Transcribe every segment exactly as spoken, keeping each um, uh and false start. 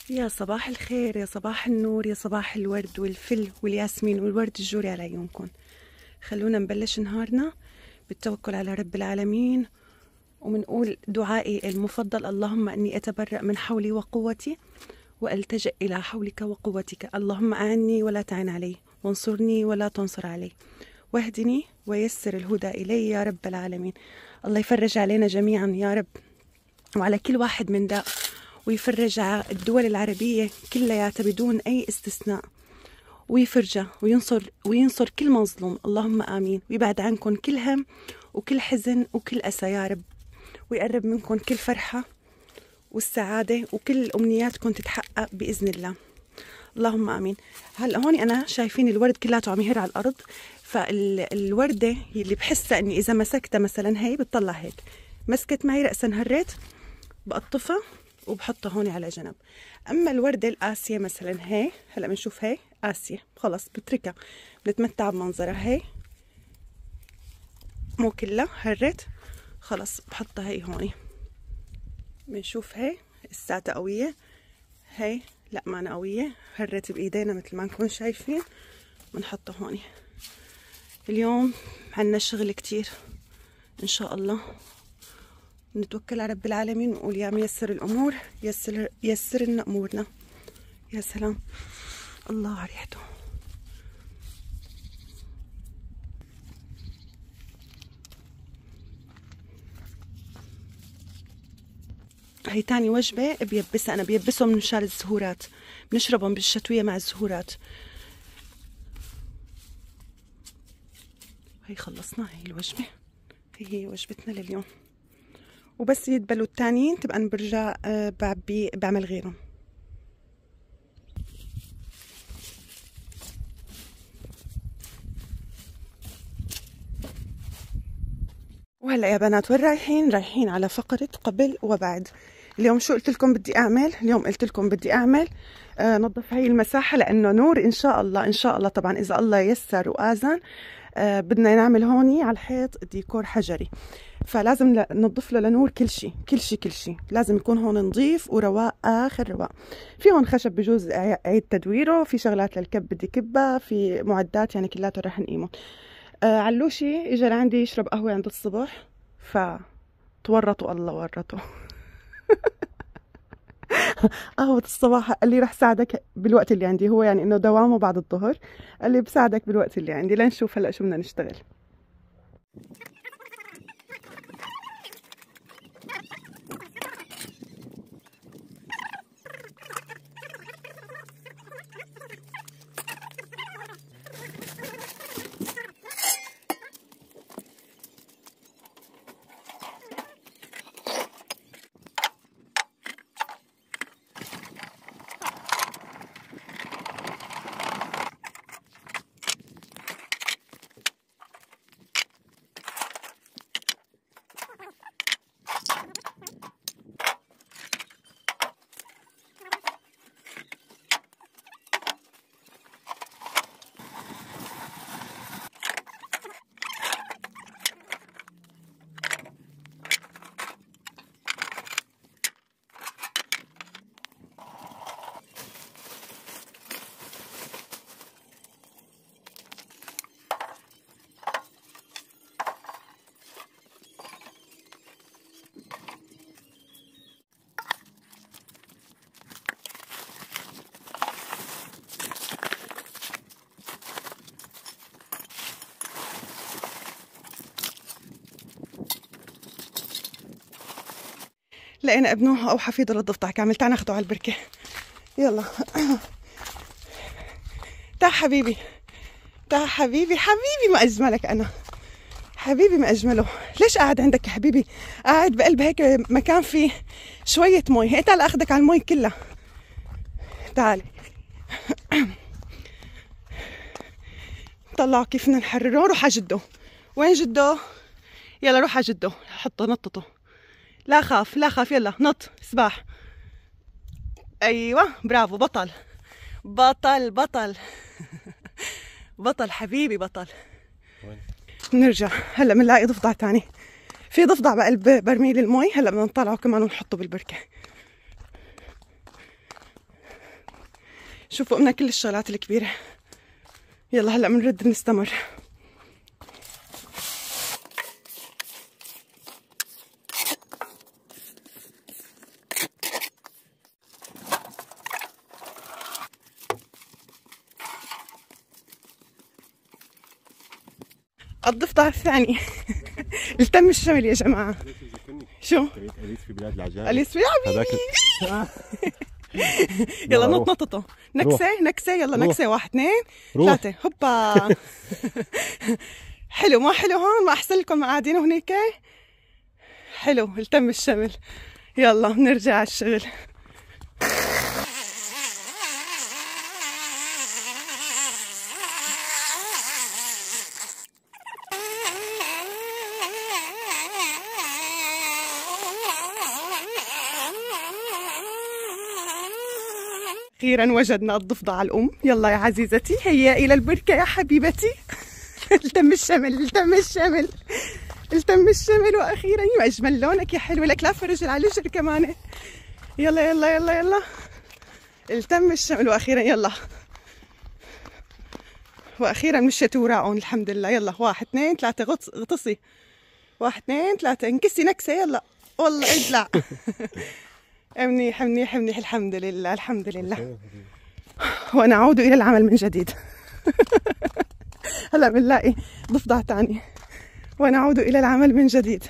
يا صباح الخير، يا صباح النور، يا صباح الورد والفل والياسمين والورد الجوري على عيونكم. خلونا نبلش نهارنا بالتوكل على رب العالمين، ومنقول دعائي المفضل: اللهم أني أتبرأ من حولي وقوتي وألتجئ إلى حولك وقوتك. اللهم أعني ولا تعن علي، وانصرني ولا تنصر علي، واهدني ويسر الهدى إلي يا رب العالمين. الله يفرج علينا جميعا يا رب، وعلى كل واحد من داء، ويفرج على الدول العربية كلياتها بدون أي استثناء، ويفرجها وينصر وينصر كل مظلوم. اللهم آمين. ويبعد عنكم كل هم وكل حزن وكل أسى يا رب، ويقرب منكم كل فرحة والسعادة، وكل أمنياتكم تتحقق بإذن الله. اللهم آمين. هلا هون أنا شايفين الورد كلاته عم يهر على الأرض، فالوردة اللي بحسها إني إذا مسكتها مثلا هي بتطلع هيك، مسكت معي رأسا هريت بقطفها وبحطها هون على جنب. اما الورده القاسيه مثلا هي، هلا بنشوف هي قاسيه خلص بتركها، بنتمتع بمنظرها. هي مو كلها هرت خلص بحطها هي هون. بنشوف هي الساعه قويه، هي لا ما أنا قويه، هرت بايدينا مثل ما نكون شايفين. بنحطها هون. اليوم عنا شغل كتير ان شاء الله. نتوكل على رب العالمين ونقول يا ميسر الأمور يسر يسر لنا أمورنا. يا سلام، الله على ريحته. هي تاني وجبة بيبسها أنا، بيبسهم من شال الزهورات، بنشربهم بالشتوية مع الزهورات. هي خلصنا، هي الوجبة، هي هي وجبتنا لليوم. وبس يدبلوا التانيين تبقى أنا برجع بعبي بعمل غيرهم. وهلا يا بنات وين رايحين؟ رايحين على فقرة قبل وبعد. اليوم شو قلت لكم بدي اعمل؟ اليوم قلت لكم بدي اعمل آه نظف هاي المساحة، لانه نور ان شاء الله ان شاء الله طبعا اذا الله يسر واذن آه بدنا نعمل هوني على الحيط ديكور حجري، فلازم ننظف له لنور كل شيء كل شيء كل شيء، لازم يكون هون نظيف ورواق اخر رواق. في هون خشب بجوز اعيد تدويره، في شغلات للكب بدي كبها، في معدات يعني كلاتها رح نقيمهم. آه علوشي اجى لعندي يشرب قهوه عند الصبح، فتورطوا الله ورطوا. قهوة الصباح قال لي رح ساعدك بالوقت اللي عندي، هو يعني انه دوامه بعد الظهر، قال لي بساعدك بالوقت اللي عندي. لنشوف هلا شو بدنا نشتغل. لقينا ابنه او حفيده للضفدع كامل. تعال ناخده على البركه، يلا. تعال حبيبي، تعال حبيبي، حبيبي ما اجملك انا، حبيبي ما اجمله. ليش قاعد عندك يا حبيبي؟ قاعد بقلب هيك مكان فيه شويه مي، هي تعال اخذك على المي كلها. تعالي. طلعوا كيف بدنا نحرره. روح على جده. وين جده؟ يلا روح على جده، حطه نططه. لا خاف لا خاف، يلا نط سباح. ايوه برافو، بطل بطل بطل بطل حبيبي بطل. وين؟ نرجع هلا بنلاقي ضفدع تاني، في ضفدع بقلب برميل المي، هلا بدنا نطلعه كمان ونحطه بالبركه. شوفوا قمنا كل الشغلات الكبيرة. يلا هلا بنرد نستمر. الضفدع الثاني. التم الشمل يا جماعة. شو؟ أليس في بلاد العجائب. أليس في حبيبي. يلا نط نططوا. نكسة نكسة يلا نكسة. واحد اثنين ثلاثة هوبا. حلو ما حلو هون؟ ما أحسن لكم قاعدين هنيك؟ حلو التم الشمل. يلا نرجع على الشغل. أخيرا وجدنا الضفدع الأم. يلا يا عزيزتي هيا إلى البركة يا حبيبتي. التم الشمل التم الشمل التم الشمل. وأخيرا يا أجمل لونك يا حلوة. لك لا فرجل على الجر كمان. يلا يلا يلا يلا التم الشمل. وأخيرا يلا وأخيرا مشيت وراءهم الحمد لله. يلا واحد اثنين ثلاثة غطس غطسي. واحد اثنين ثلاثة انكسي نكسة. يلا والله ادلع. منيح منيح منيح الحمد لله الحمد لله. ونعود إلى العمل من جديد. هلا بنلاقي ضفدع تاني ونعود إلى العمل من جديد.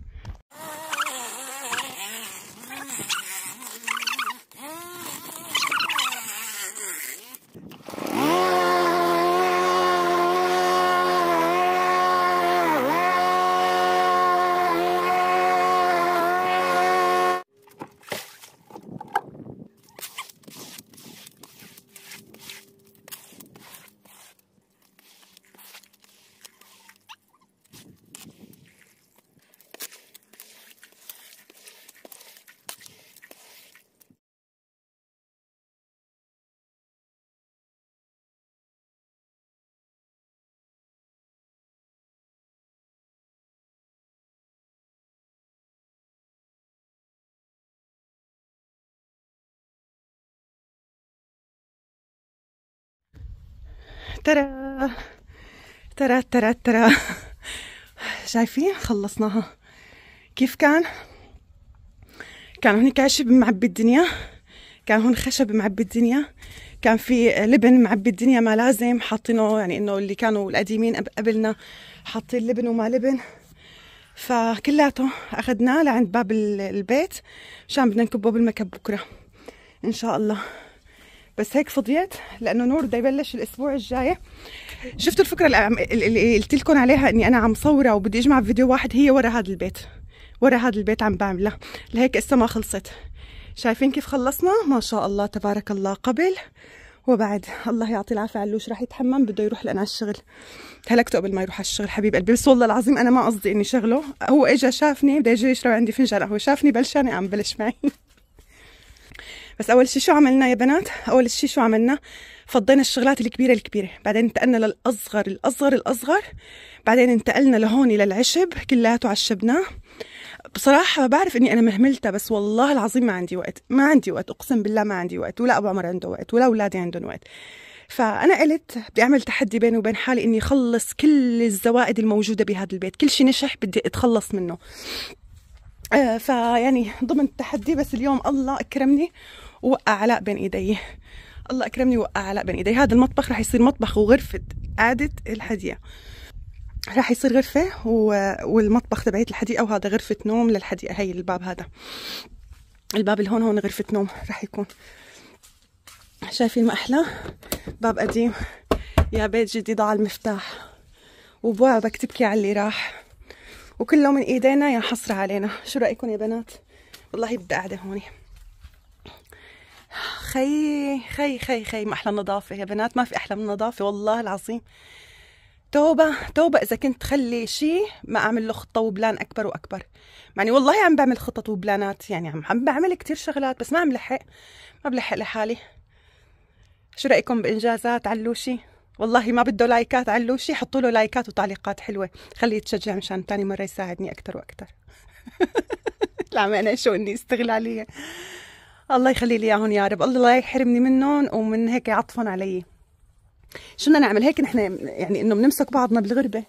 ترى ترى ترى ترى شايفين خلصناها. كيف كان؟ كان هون عشب معبي الدنيا، كان هون خشب معبي الدنيا، كان في لبن معبي الدنيا ما لازم حاطينه، يعني انه اللي كانوا القديمين قبلنا حاطين لبن وما لبن، فكلاته اخذناه لعند باب البيت مشان بدنا نكبه بالمكب بكره ان شاء الله. بس هيك فضيت لانه نور بده يبلش الاسبوع الجاي. شفتوا الفكره اللي قلت لكم عليها اني انا عم صوره وبدي اجمع فيديو واحد؟ هي ورا هذا البيت، ورا هذا البيت عم بعملها لهيك لسه ما خلصت. شايفين كيف خلصنا؟ ما شاء الله تبارك الله. قبل وبعد. الله يعطي العافيه. علوش راح يتحمم بده يروح لأنا على الشغل. هلكته قبل ما يروح على الشغل حبيب قلبي. بس والله العظيم انا ما قصدي اني شغله، هو اجى شافني بده يجي يشرب عندي فنجان قهوه، شافني بلشانه عم بلش معي. بس اول شيء شو عملنا يا بنات؟ اول شيء شو عملنا؟ فضينا الشغلات الكبيره الكبيره، بعدين انتقلنا للاصغر الاصغر الاصغر، بعدين انتقلنا لهون للعشب كلياته عشبناه. بصراحه بعرف اني انا مهملتها، بس والله العظيم ما عندي وقت، ما عندي وقت، اقسم بالله ما عندي وقت، ولا ابو عمر عنده وقت، ولا اولادي عندهم وقت. فانا قلت بدي اعمل تحدي بيني وبين حالي اني اخلص كل الزوائد الموجوده بهذا البيت، كل شيء نشح بدي اتخلص منه. آه فيعني ضمن التحدي. بس اليوم الله اكرمني ووقع علاء بين ايدي، الله اكرمني ووقع علاء بين ايدي. هذا المطبخ راح يصير مطبخ وغرفه قعده الحديقه، راح يصير غرفه و... والمطبخ تبعيت الحديقه، وهذا غرفه نوم للحديقه. هي الباب، هذا الباب اللي هون هون غرفه نوم راح يكون. شايفين ما احلى؟ باب قديم يا بيت جديد على المفتاح، وبوابك تبكي على اللي راح، وكله من ايدينا يا حسرة علينا. شو رايكم يا بنات؟ والله بدي قاعده هوني. خي خي خي خي ما احلى النظافه يا بنات، ما في احلى من النظافه والله العظيم. توبه توبه اذا كنت خلي شيء ما اعمل له خطه وبلان اكبر واكبر. يعني والله عم بعمل خطط وبلانات، يعني عم عم بعمل كثير شغلات، بس ما عم لحق، ما بلحق لحالي. شو رايكم بانجازات علوشي؟ والله ما بده لايكات علوشي، حطوا له لايكات وتعليقات حلوه، خليه يتشجع مشان ثاني مره يساعدني اكثر واكثر. لا انا شو اني استغلاليه. الله يخلي لي اياهم يا رب، الله لا يحرمني منهم ومن هيك عطفا علي. شو بدنا نعمل هيك نحن يعني انه بنمسك بعضنا بالغربه.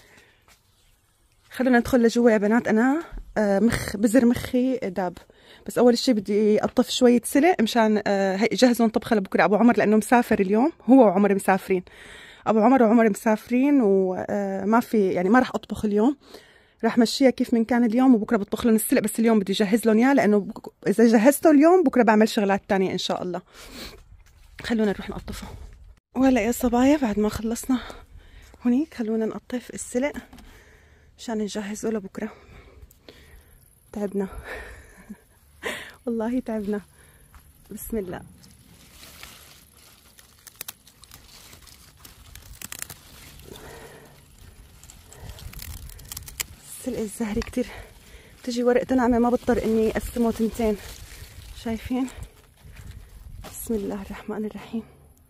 خلونا ندخل لجوا يا بنات. انا آه مخ بزر مخي داب، بس اول شيء بدي اطف شويه سلق مشان آه جهزهم طبخه لبكره ابو عمر، لانه مسافر اليوم، هو وعمر مسافرين. ابو عمر وعمر مسافرين وما في يعني ما راح اطبخ اليوم، راح مشيها كيف من كان اليوم، وبكره بطبخ لهم السلق، بس اليوم بدي اجهز لهم اياه، لانه اذا جهزته اليوم بكره بعمل شغلات ثانيه ان شاء الله. خلونا نروح نقطفه. وهلا يا صبايا بعد ما خلصنا هونيك خلونا نقطف السلق مشان نجهزه لبكره. تعبنا والله تعبنا. بسم الله. السلق الزهري كتير بتجي ورقته ناعمة، ما بضطر اني اقسمه تنتين. شايفين؟ بسم الله الرحمن الرحيم.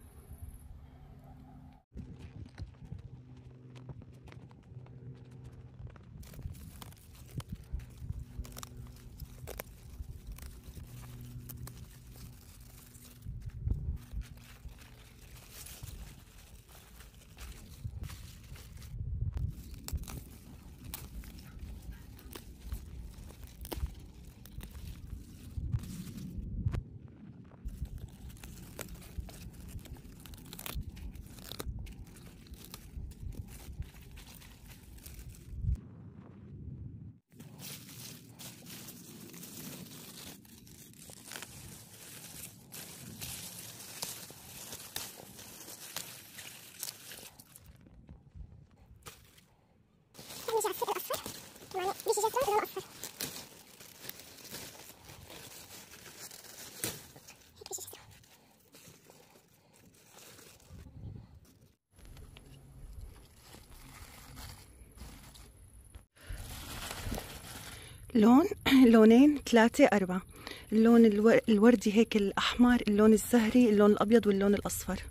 لون لونين ثلاثة أربعة، اللون الوردي هيك الأحمر، اللون الزهري، اللون الأبيض، واللون الأصفر.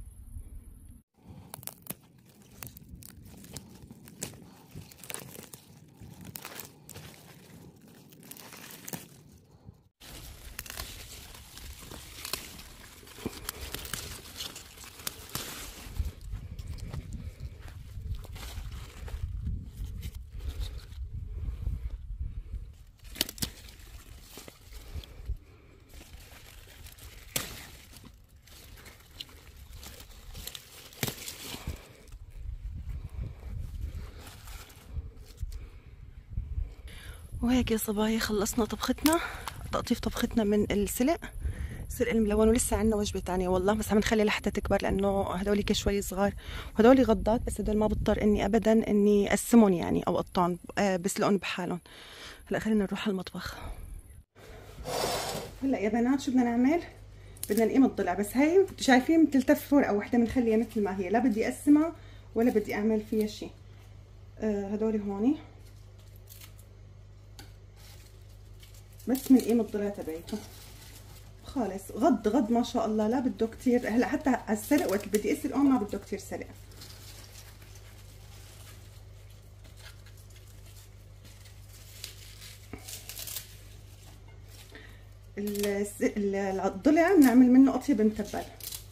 وهيك يا صبايا خلصنا طبختنا، تقطيف طبختنا من السلق، السلق الملون، ولسه عنا وجبة تانية والله، بس عم نخلي لحتى تكبر لأنه هدولي شوي صغار وهدولي غضات، بس هدول ما بضطر إني أبدا إني أقسمهم يعني أو أقطعهم، بسلقهم بحالهم. هلا خلينا نروح على المطبخ. هلا يا بنات شو بدنا نعمل؟ بدنا نقيم الضلع، بس هي شايفين بتلتف ورقة وحدة بنخليها مثل ما هي، لا بدي أقسمها ولا بدي أعمل فيها شيء. آه هدولي هوني بس من قيمة الضلع تبعيته خالص، غض غض ما شاء الله، لا بده كتير. هلا حتى على السلق وقت بدي اسلقه ما بده كتير سلق. الضلع بنعمل منه اطيب متبل.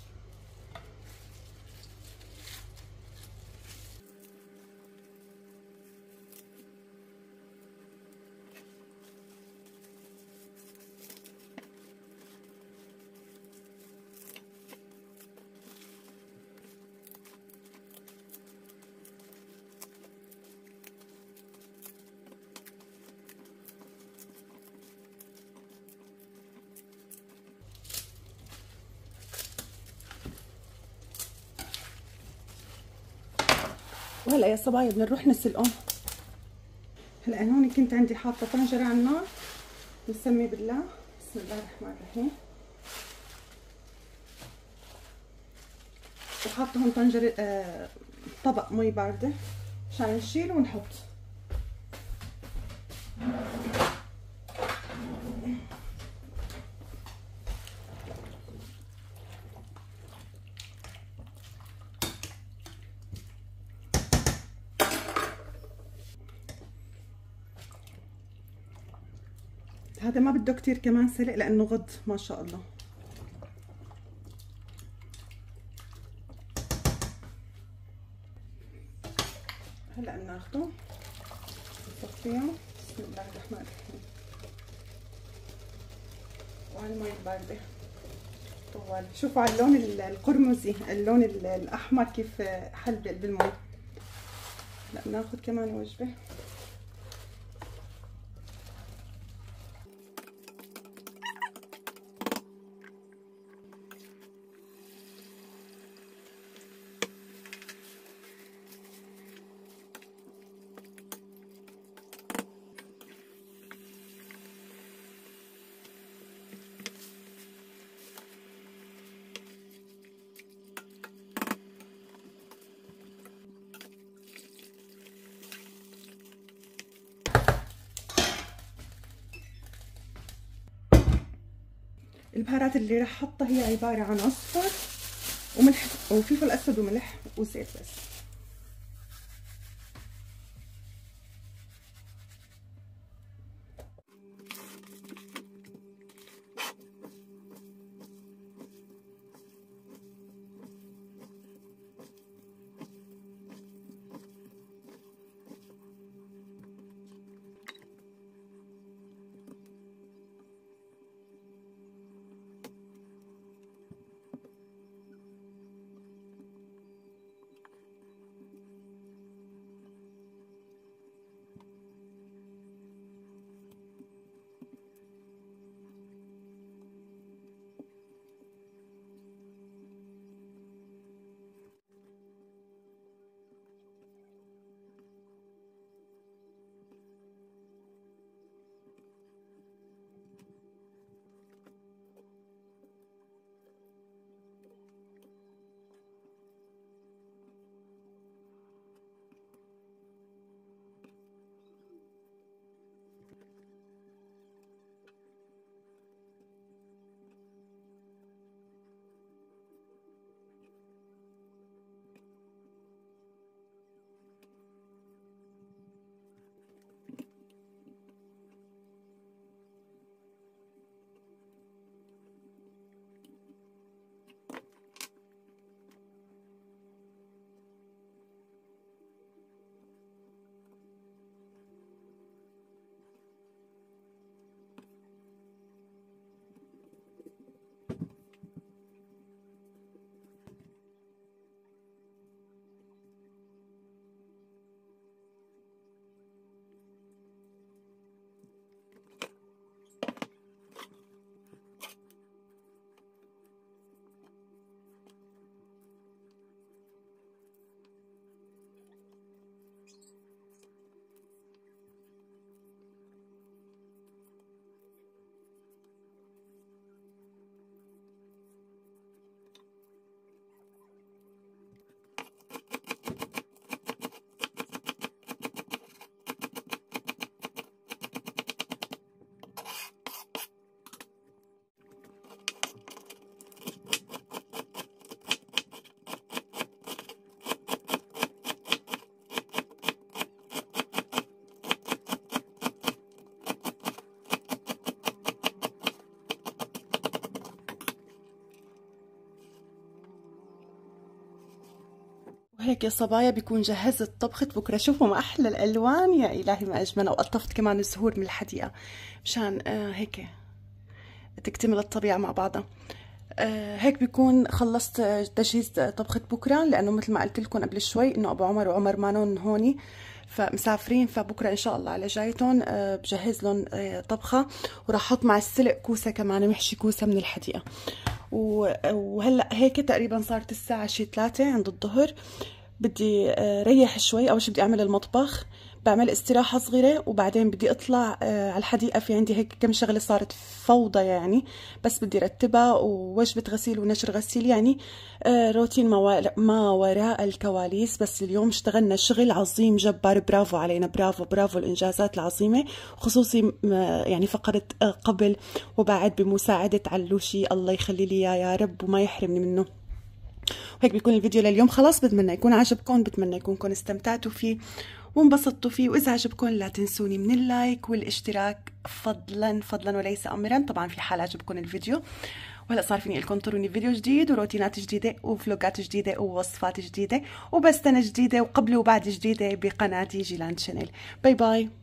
وهلا يا صبايا بدنا نروح نسلقهم. هلا هون كنت عندي حاطه طنجره على النار، نسمي بالله. بسم الله الرحمن الرحيم. وحاطه هون طنجره آه طبق مي بارده عشان نشيل ونحط. هذا هذا ما بده كتير كمان سلق لانه غض ما شاء الله. هلا بناخده نصفيه. بسم الله الرحمن الرحيم. وعلى المي البارده طوال. شوفوا على اللون القرمزي، اللون الاحمر كيف حل بالمي. هلا بناخد كمان وجبه. البهارات اللي راح احطها هي عباره عن اصفر وملح وفلفل اسود وملح وزيت بس. وهيك يا صبايا بيكون جهزت طبخة بكرة. شوفوا ما أحلى الألوان، يا إلهي ما أجمل. وقطفت كمان الزهور من الحديقة مشان آه هيك تكتمل الطبيعة مع بعضها. آه هيك بيكون خلصت تجهيز طبخة بكرة، لأنه مثل ما قلت لكم قبل شوي إنه أبو عمر وعمر مانون هوني فمسافرين، فبكرة إن شاء الله على جايتهم آه بجهز لهم آه طبخة. وراح أحط مع السلق كوسة كمان، محشي كوسة من الحديقة. وهلا هيك تقريبا صارت الساعة شي ثلاثة عند الظهر. بدي ريح شوي. اول شي بدي اعمل المطبخ، بعمل استراحة صغيرة، وبعدين بدي اطلع على الحديقة. في عندي هيك كم شغلة صارت فوضى يعني، بس بدي رتبها، ووجبة غسيل ونشر غسيل يعني روتين ما وراء الكواليس. بس اليوم اشتغلنا شغل عظيم جبار، برافو علينا، برافو برافو. الانجازات العظيمة، خصوصي يعني فقرت قبل وبعد بمساعدة علوشي، الله يخلي لي اياه يا رب وما يحرمني منه. هيك بيكون الفيديو لليوم خلاص. بتمنى يكون عجبكم، بتمنى يكونكم استمتعتوا فيه وانبسطتوا فيه، واذا عجبكم لا تنسوني من اللايك والاشتراك فضلا فضلا وليس امرا، طبعا في حال عجبكم الفيديو. وهلا صار فيني لكم تروني فيديو جديد وروتينات جديده وفلوجات جديده ووصفات جديده وبستنى جديده وقبل وبعد جديده بقناتي جيلان شانيل. باي باي.